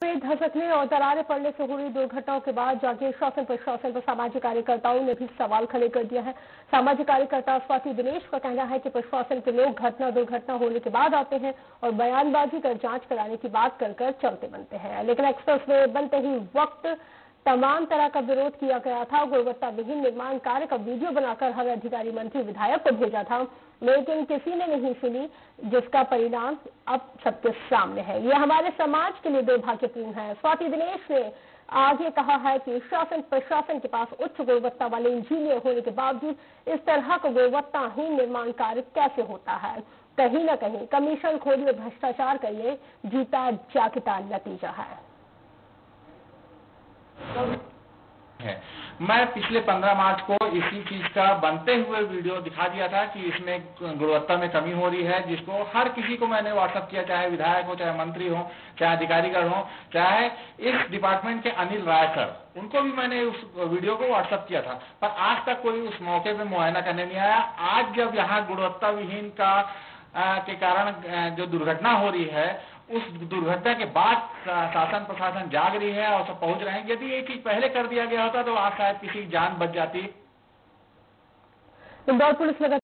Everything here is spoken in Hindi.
धसकने और दरारें पड़ने से हुई दुर्घटनाओं के बाद जागीर शासन प्रशासन पर सामाजिक कार्यकर्ताओं ने भी सवाल खड़े कर दिया है। सामाजिक कार्यकर्ता स्वाति दिनेश का कहना है कि प्रशासन के लोग घटना दुर्घटना होने के बाद आते हैं और बयानबाजी कर जांच कराने की बात कर चलते बनते हैं, लेकिन एक्सप्रेस वे बनते ही वक्त तमाम तरह का विरोध किया गया था। गुणवत्ता विहीन निर्माण कार्य का वीडियो बनाकर हर अधिकारी मंत्री विधायक को भेजा था, लेकिन किसी ने नहीं सुनी, जिसका परिणाम अब सबके सामने है। ये हमारे समाज के लिए दुर्भाग्यपूर्ण है। स्वाति दिनेश ने आगे कहा है कि शासन प्रशासन के पास उच्च गुणवत्ता वाले इंजीनियर होने के बावजूद इस तरह का गुणवत्ताहीन निर्माण कार्य कैसे होता है। कहीं न कहीं कमीशन खोरी और भ्रष्टाचार का ये जीता जागता नतीजा है। मैं पिछले 15 मार्च को इसी चीज का बनते हुए वीडियो दिखा दिया था कि इसमें गुणवत्ता में कमी हो रही है, जिसको हर किसी को मैंने व्हाट्सएप किया, चाहे विधायक हो, चाहे मंत्री हो, चाहे अधिकारीगण हो, चाहे इस डिपार्टमेंट के अनिल राय सर, उनको भी मैंने उस वीडियो को व्हाट्सएप किया था, पर आज तक कोई उस मौके पे मुआयना करने नहीं आया। आज जब यहाँ गुणवत्ता विहीन के कारण जो दुर्घटना हो रही है, उस दुर्घटना के बाद शासन प्रशासन जाग रही है और सब पहुंच रहे हैं। यदि ये चीज पहले कर दिया गया होता तो आज शायद किसी की जान बच जाती। इंदौर पुलिस